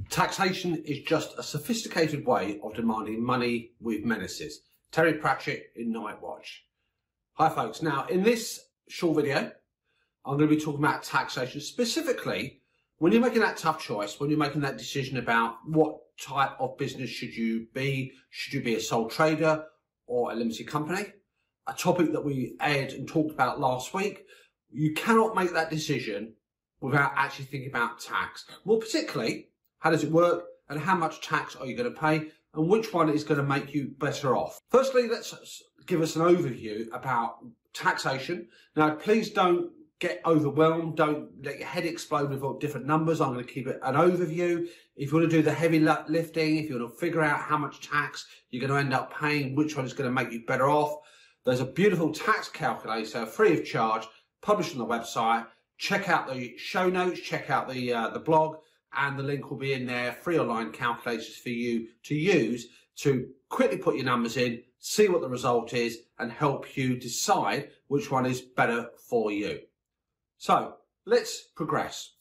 Taxation is just a sophisticated way of demanding money with menaces. Terry Pratchett in Night Watch. Hi folks, now in this short video I'm going to be talking about taxation, specifically when you're making that tough choice, when you're making that decision about what type of business should you be a sole trader or a limited company, a topic that we aired and talked about last week. You cannot make that decision without actually thinking about tax. More particularly, how does it work and how much tax are you going to pay and which one is going to make you better off? Firstly, let's give us an overview about taxation. Now, please don't get overwhelmed. Don't let your head explode with all different numbers. I'm going to keep it an overview. If you want to do the heavy lifting, if you want to figure out how much tax you're going to end up paying, which one is going to make you better off, there's a beautiful tax calculator free of charge published on the website. Check out the show notes, check out the blog, and the link will be in there, free online calculators for you to use to quickly put your numbers in, see what the result is, and help you decide which one is better for you. So let's progress.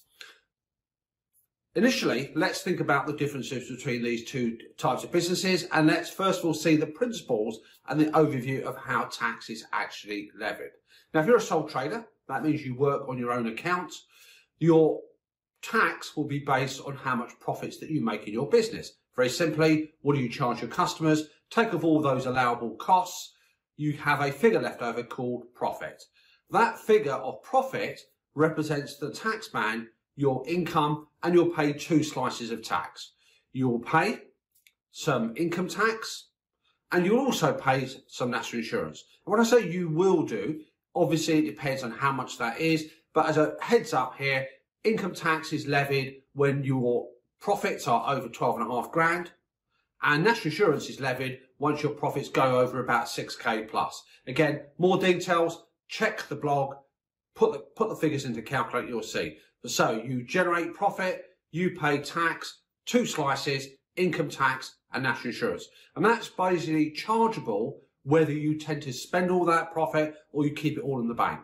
Initially, let's think about the differences between these two types of businesses, and let's first of all see the principles and the overview of how tax is actually levied. Now, if you're a sole trader, that means you work on your own account. Your tax will be based on how much profits that you make in your business. Very simply, what do you charge your customers? Take off all those allowable costs. You have a figure left over called profit. That figure of profit represents the tax man, your income, and you'll pay two slices of tax. You'll pay some income tax and you'll also pay some national insurance. And when I say you will do, obviously it depends on how much that is, but as a heads up here, income tax is levied when your profits are over 12.5 grand, and national insurance is levied once your profits go over about 6k plus. Again, more details, check the blog, put the figures into calculator, you'll see. So you generate profit, you pay tax, two slices, income tax and national insurance. And that's basically chargeable whether you tend to spend all that profit or you keep it all in the bank.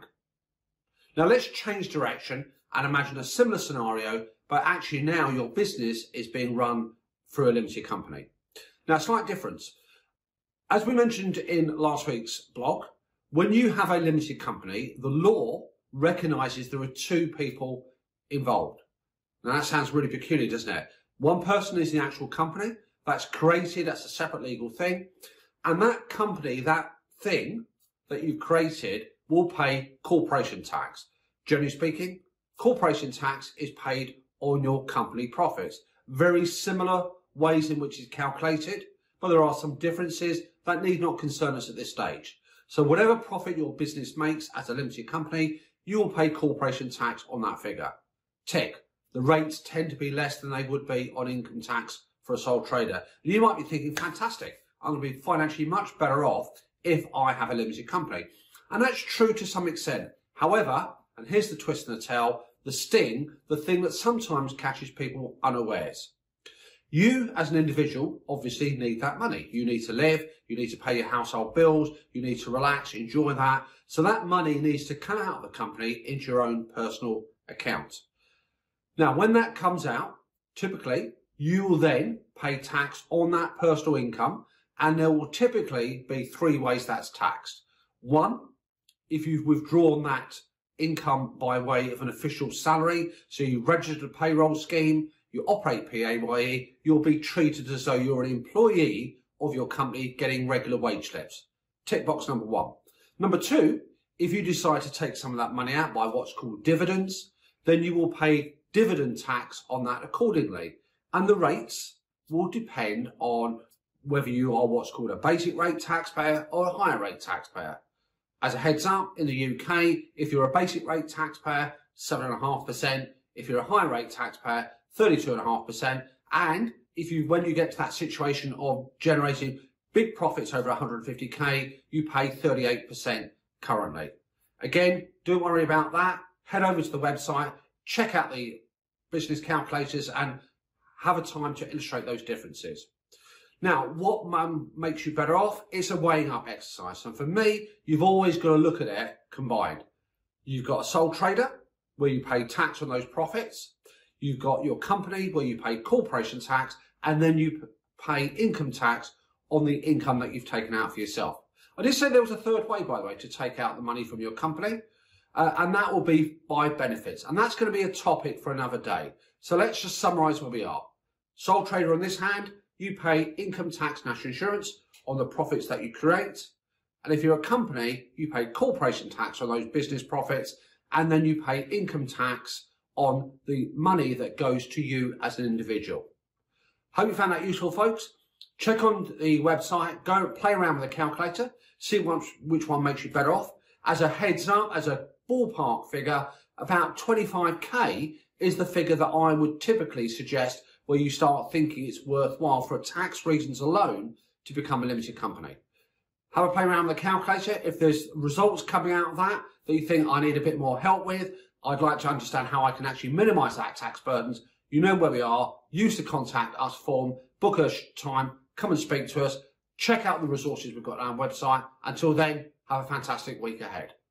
Now let's change direction and imagine a similar scenario, but actually now your business is being run through a limited company. Now, slight difference. As we mentioned in last week's blog, when you have a limited company, the law recognises there are two people involved. Now that sounds really peculiar, doesn't it? One person is the actual company, that's created, that's a separate legal thing, and that company, that thing that you've created will pay corporation tax. Generally speaking, corporation tax is paid on your company profits. Very similar ways in which it's calculated, but there are some differences that need not concern us at this stage. So whatever profit your business makes as a limited company, you will pay corporation tax on that figure. Tick. The rates tend to be less than they would be on income tax for a sole trader. And you might be thinking, fantastic, I'm going to be financially much better off if I have a limited company. And that's true to some extent. However, and here's the twist and the tail, the sting, the thing that sometimes catches people unawares. You as an individual obviously need that money. You need to live, you need to pay your household bills, you need to relax, enjoy that. So that money needs to come out of the company into your own personal account. Now, when that comes out, typically you will then pay tax on that personal income, and there will typically be three ways that's taxed. One, if you've withdrawn that income by way of an official salary, so you registered a payroll scheme, you operate PAYE, you'll be treated as though you're an employee of your company getting regular wage slips. Tick box number one. Number two, if you decide to take some of that money out by what's called dividends, then you will pay dividend tax on that accordingly. And the rates will depend on whether you are what's called a basic rate taxpayer or a higher rate taxpayer. As a heads up, in the UK, if you're a basic rate taxpayer, 7.5%. If you're a high rate taxpayer, 32.5%. And when you get to that situation of generating big profits over 150k, you pay 38% currently. Again, don't worry about that. Head over to the website, check out the business calculators and have a time to illustrate those differences. Now, what makes you better off? It's a weighing up exercise. And for me, you've always got to look at it combined. You've got a sole trader where you pay tax on those profits. you've got your company where you pay corporation tax, and then you pay income tax on the income that you've taken out for yourself. I did say there was a third way, by the way, to take out the money from your company, and that will be by benefits. And that's going to be a topic for another day. So let's just summarise where we are. Sole trader on this hand, you pay income tax, national insurance on the profits that you create. And if you're a company, you pay corporation tax on those business profits, and then you pay income tax on the money that goes to you as an individual. Hope you found that useful, folks. Check on the website, go play around with the calculator, see which one makes you better off. As a heads up, as a ballpark figure, about 25k is the figure that I would typically suggest where you start thinking it's worthwhile for tax reasons alone to become a limited company. Have a play around with the calculator. If there's results coming out of that you think I need a bit more help with, I'd like to understand how I can actually minimise that tax burdens. You know where we are. Use the contact us form, book a time, come and speak to us, check out the resources we've got on our website. Until then, have a fantastic week ahead.